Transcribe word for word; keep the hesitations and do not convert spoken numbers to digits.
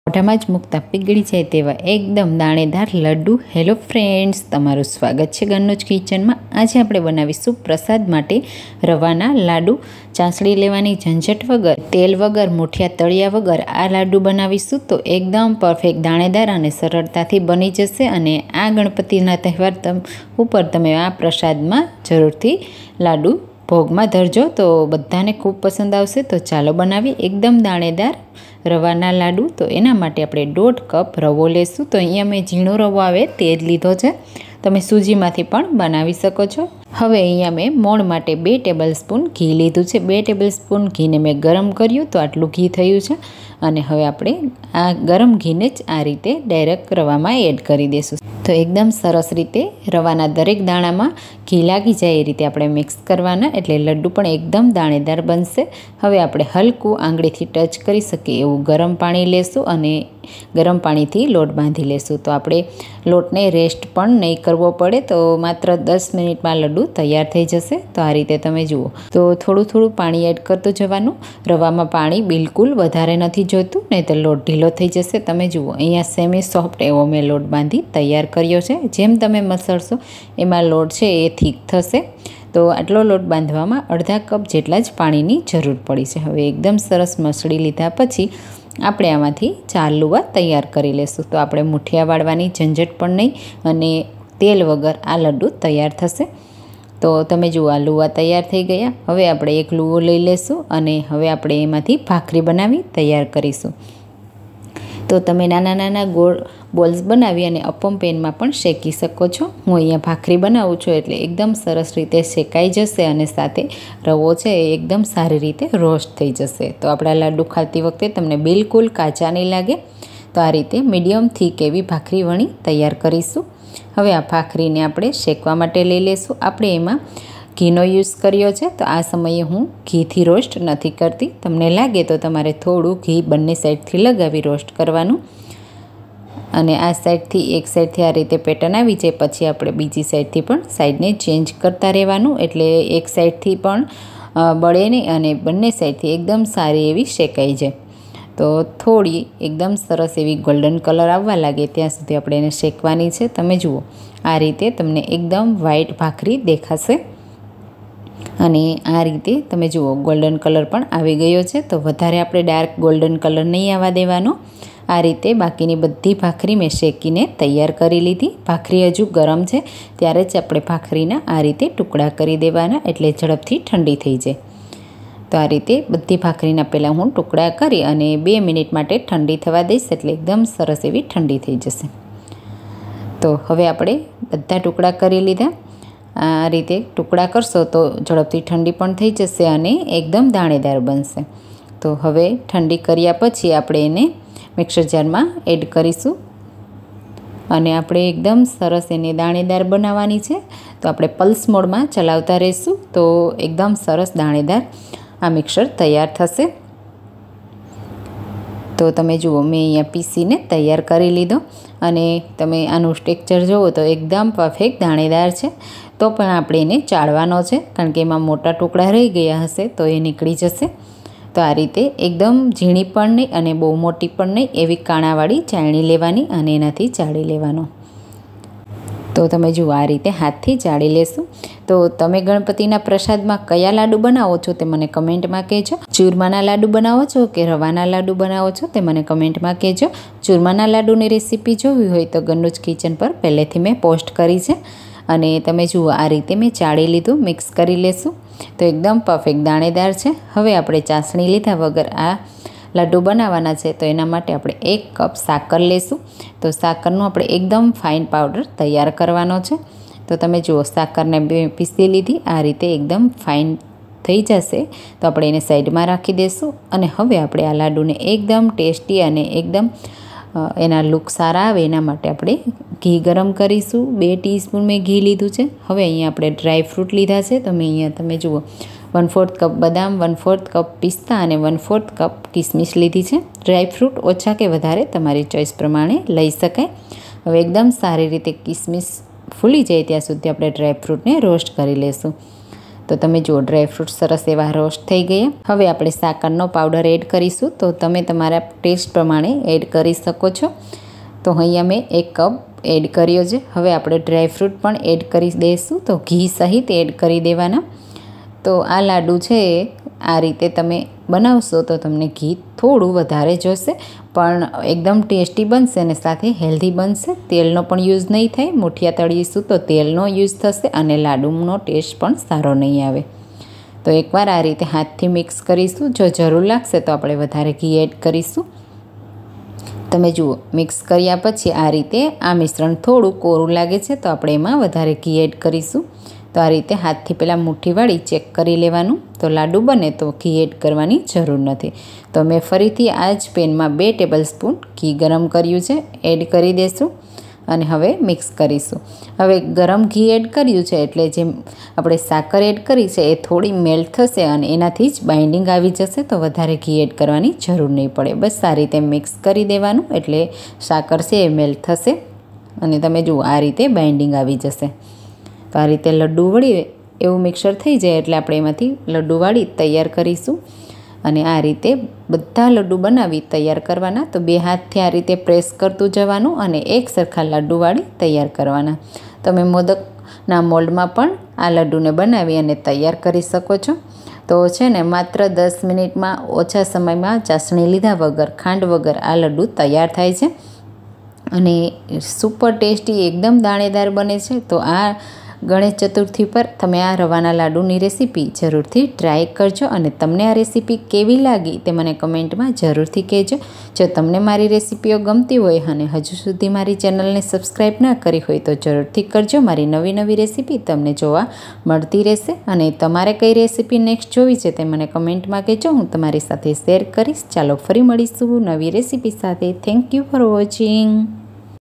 મોઢામાં જ મૂકતા પીગળી જાય તેવા એકદમ દાણેદાર લડ્ડુ. હેલો ફ્રેન્ડ્સ, તમારું સ્વાગત છે ગન્નોજ કિચનમાં. આજે આપણે બનાવીશું પ્રસાદ માટે રવાના લાડુ. ચાસણી લેવાની ઝંઝટ વગર, તેલ વગર, મુઠિયા તળિયા વગર આ લાડુ બનાવીશું તો એકદમ પરફેક્ટ દાણેદાર અને સરળતાથી બની જશે. અને આ ગણપતિના તહેવાર ઉપર તમે આ પ્રસાદમાં જરૂરથી લાડુ ભોગમાં ધરજો તો બધાને ખૂબ પસંદ આવશે. તો ચાલો બનાવી એકદમ દાણેદાર રવાના લાડુ. તો એના માટે આપણે દોઢ કપ રવો લેશું. તો અહીંયા મેં ઝીણો રવો આવે તે જ લીધો છે. તમે સૂજીમાંથી પણ બનાવી શકો છો. હવે અહીંયા મેં મોણ માટે બે ટેબલ સ્પૂન ઘી લીધું છે. બે ટેબલ સ્પૂન ઘીને મેં ગરમ કર્યું તો આટલું ઘી થયું છે. અને હવે આપણે આ ગરમ ઘીને જ આ રીતે ડાયરેક્ટ રવામાં એડ કરી દઈશું. તો એકદમ સરસ રીતે રવાના દરેક દાણામાં ઘી લાગી જાય એ રીતે આપણે મિક્સ કરવાના, એટલે લડ્ડુ પણ એકદમ દાણેદાર બનશે. હવે આપણે હલકું આંગળીથી ટચ કરી શકીએ એવું ગરમ પાણી લેશું અને ગરમ પાણીથી લોટ બાંધી લેશું. તો આપણે લોટને રેસ્ટ પણ નહીં કરવો પડે, તો માત્ર દસ મિનિટમાં લડ્ડુ તૈયાર થઈ જશે. તો આ રીતે તમે જુઓ, તો થોડું થોડું પાણી એડ કરતું જવાનું. રવામાં પાણી બિલકુલ વધારે નથી જોઈતું, નહીં તો લોટ ઢીલો થઈ જશે. તમે જુઓ, અહીંયા સેમી સોફ્ટ એવો મેં લોટ બાંધી તૈયાર કર્યો છે. જેમ તમે મસળશો એમાં લોટ છે એ થીક થશે. તો આટલો લોટ બાંધવામાં અડધા કપ જેટલા જ પાણીની જરૂર પડી છે. હવે એકદમ સરસ મસળી લીધા પછી આપણે આમાંથી ચાર લુવા તૈયાર કરી લેશું. તો આપણે મુઠિયા વાળવાની ઝંઝટ પણ નહીં અને તેલ વગર આ લડ્ડુ તૈયાર થશે. તો તમે જુઓ, આ લુવા તૈયાર થઈ ગયા. હવે આપણે એક લુવો લઈ લેશું અને હવે આપણે એમાંથી ભાખરી બનાવી તૈયાર કરીશું. તો તમે નાના નાના ગોળ બોલ્સ બનાવી અને અપમ પેનમાં પણ શેકી શકો છો. હું અહીંયા ભાખરી બનાવું છું એટલે એકદમ સરસ રીતે શેકાઈ જશે અને સાથે રવો છે એ એકદમ સારી રીતે રોસ્ટ થઈ જશે. તો આપણા લાડુ ખાતી વખતે તમને બિલકુલ કાચા નહીં લાગે. તો આ રીતે મીડિયમ થીક એવી ભાખરી વણી તૈયાર કરીશું. હવે આ ભાખરીને આપણે શેકવા માટે લઈ લઈશું. આપણે એમાં ઘીનો યુઝ કર્યો છે. તો આ સમયે હું ઘીથી રોસ્ટ નથી કરતી. તમને લાગે તો તમારે થોડું ઘી બંને સાઈડથી લગાવી રોસ્ટ કરવાનું. અને આ સાઈડથી એક સાઈડથી આ રીતે પેટર્ન આવી જાય પછી આપણે બીજી સાઈડથી પણ સાઈડને ચેન્જ કરતા રહેવાનું, એટલે એક સાઈડથી પણ બળે નહીં અને બંને સાઈડથી એકદમ સારી એવી શેકાઈ જાય. તો થોડી એકદમ સરસ એવી ગોલ્ડન કલર આવવા લાગે ત્યાં સુધી આપણે એને શેકવાની છે. તમે જુઓ, આ રીતે તમને એકદમ વ્હાઈટ ભાખરી દેખાશે. અને આ રીતે તમે જુઓ, ગોલ્ડન કલર પણ આવી ગયો છે. તો વધારે આપણે ડાર્ક ગોલ્ડન કલર નહીં આવવા દેવાનો. આ રીતે બાકીની બધી ભાખરી મેં શેકીને તૈયાર કરી લીધી. ભાખરી હજુ ગરમ છે ત્યારે જ આપણે ભાખરીના આ રીતે ટુકડા કરી દેવાના, એટલે ઝડપથી ઠંડી થઈ જાય. તો આ રીતે બધી ભાખરીના પહેલાં હું ટુકડા કરી અને બે મિનિટ માટે ઠંડી થવા દઈશ, એટલે એકદમ સરસ એવી ઠંડી થઈ જશે. તો હવે આપણે બધા ટુકડા કરી લીધા. આ રીતે ટુકડા કરશો તો ઝડપથી ઠંડી પણ થઈ જશે અને એકદમ દાણેદાર બનશે. તો હવે ઠંડી કર્યા પછી આપણે એને મિક્સર જારમાં એડ કરીશું અને આપણે એકદમ સરસ એને દાણેદાર બનાવવાની છે. તો આપણે પલ્સ મોડમાં ચલાવતા રહીશું તો એકદમ સરસ દાણેદાર આ મિક્સર તૈયાર થશે. તો તમે જુઓ, મેં અહીંયા પીસીને તૈયાર કરી લીધો અને તમે આનું ટેક્સચર જુઓ તો એકદમ પરફેક્ટ દાણેદાર છે. તો પણ આપણે એને ચાળવાનો છે, કારણ કે એમાં મોટા ટુકડા રહી ગયા હશે તો એ નીકળી જશે. તો આ રીતે એકદમ ઝીણી પણ નહીં અને બહુ મોટી પણ નહીં એવી કાણાવાળી ચાળણી લેવાની અને એનાથી ચાળી લેવાનો. તો તમે જુઓ, આ રીતે હાથથી ચાળી લેશું. તો તમે ગણપતિના પ્રસાદમાં કયા લાડુ બનાવો છો તે મને કમેન્ટમાં કહેજો. ચૂરમાના લાડુ બનાવો છો કે રવાના લાડુ બનાવો છો તે મને કમેન્ટમાં કહેજો. ચૂરમાના લાડુની રેસીપી જોવી હોય તો ગન્નોજ કિચન પર પહેલેથી મેં પોસ્ટ કરી છે. અને તમે જુઓ, આ રીતે મેં ચાળી લીધું, મિક્સ કરી લેશું. તો એકદમ પરફેક્ટ દાણેદાર છે. હવે આપણે ચાસણી લીધા વગર આ લાડુ બનાવવાના છે. તો એના માટે આપણે એક કપ સાકર લેશું. તો સાકરનો આપણે એકદમ ફાઇન પાવડર તૈયાર કરવાનો છે. તો તમે જુઓ, સાકરને બે પીસી લીધી. આ રીતે એકદમ ફાઇન થઈ જશે તો આપણે એને સાઈડમાં રાખી દઈશું. અને હવે આપણે આ લાડુને એકદમ ટેસ્ટી અને એકદમ એના લુક સારા આવે એના માટે આપણે ઘી ગરમ કરીશું. બે ટીસ્પૂન મેં ઘી લીધું છે. હવે અહીંયા આપણે ડ્રાય ફ્રૂટ લીધા છે. તો મેં અહીંયા તમે જુઓ, વન ફોર્થ કપ બદામ, વન ફોર્થ કપ પિસ્તા અને વન ફોર્થ કપ કિસમિસ લીધી છે. ડ્રાય ફ્રૂટ ઓછા કે વધારે તમારી ચોઈસ પ્રમાણે લઈ શકાય. હવે એકદમ સારી રીતે કિસમિસ ફૂલી જાય ત્યાં સુધી આપણે ડ્રાય ફ્રૂટને રોસ્ટ કરી લેશું. તો તો તમે જુઓ ડ્રાયફ્રૂટ સરસ એવા રોસ્ટ થઈ ગયા. હવે આપણે સાકરનો પાવડર એડ કરીશું, તો તમે તમારા ટેસ્ટ પ્રમાણે એડ કરી શકો છો. તો અહીંયા મેં એક કપ એડ કર્યો છે. હવે આપણે ડ્રાયફ્રૂટ પણ એડ કરી દઈશું, તો ઘી સહિત એડ કરી દેવાના. તો આ લાડુ છે આ રીતે તમે બનાવશો તો તમને ઘી થોડું વધારે જોશે, પણ એકદમ ટેસ્ટી બનશે અને સાથે હેલ્ધી બનશે. તેલનો પણ યુઝ નહીં થાય. મુઠિયા તળીશું તો તેલનો યુઝ થશે અને લાડુનો ટેસ્ટ પણ સારો નહીં આવે. તો એકવાર આ રીતે હાથથી મિક્સ કરીશું. જો જરૂર લાગશે તો આપણે વધારે ઘી એડ કરીશું. તમે જુઓ મિક્સ કર્યા પછી આ રીતે આ મિશ્રણ થોડું કોરું લાગે છે તો આપણે એમાં વધારે ઘી એડ કરીશું. તો આ રીતે હાથથી પહેલાં મુઠ્ઠીવાળી ચેક કરી લેવાનું. તો લાડુ બને તો ઘી એડ કરવાની જરૂર નથી. તો મેં ફરીથી આ જ પેનમાં બે ટેબલ સ્પૂન ઘી ગરમ કર્યું છે, એડ કરી દઈશું અને હવે મિક્સ કરીશું. હવે ગરમ ઘી એડ કર્યું છે એટલે જે આપણે સાકર એડ કરી છે એ થોડી મેલ્ટ થશે અને એનાથી જ બાઇન્ડિંગ આવી જશે. તો વધારે ઘી એડ કરવાની જરૂર નહીં પડે. બસ આ રીતે મિક્સ કરી દેવાનું એટલે સાકર છે એ મેલ્ટ થશે અને તમે જુઓ આ રીતે બાઇન્ડિંગ આવી જશે. તો આ રીતે લડ્ડુ વળી એવું મિક્સર થઈ જાય એટલે આપણે એમાંથી લડ્ડુ વાળી તૈયાર કરીશું. અને આ રીતે બધા લડ્ડુ બનાવી તૈયાર કરવાના. તો બે હાથથી આ રીતે પ્રેસ કરતું જવાનું અને એક સરખા લડ્ડુ વાળી તૈયાર કરવાના. તમે મોદકના મોલ્ડમાં પણ આ લડ્ડુને બનાવી અને તૈયાર કરી શકો છો. તો છે ને માત્ર દસ મિનિટમાં ઓછા સમયમાં ચાસણી લીધા વગર, ખાંડ વગર આ લડ્ડુ તૈયાર થાય છે અને સુપર ટેસ્ટી એકદમ દાણેદાર બને છે. તો આ ગણેશ ચતુર્થી પર તમે આ રવાના લાડુની રેસીપી જરૂરથી ટ્રાય કરજો અને તમને આ રેસીપી કેવી લાગી તે મને કમેન્ટમાં જરૂરથી કહેજો. જો તમને મારી રેસીપીઓ ગમતી હોય અને હજુ સુધી મારી ચેનલને સબસ્ક્રાઈબ ના કરી હોય તો જરૂરથી કરજો. મારી નવી નવી રેસીપી તમને જોવા મળતી રહેશે અને તમારે કઈ રેસીપી નેક્સ્ટ જોવી છે તે મને કમેન્ટમાં કહેજો. હું તમારી સાથે શેર કરીશ. ચાલો ફરી મળીશું નવી રેસીપી સાથે. Thank you for watching.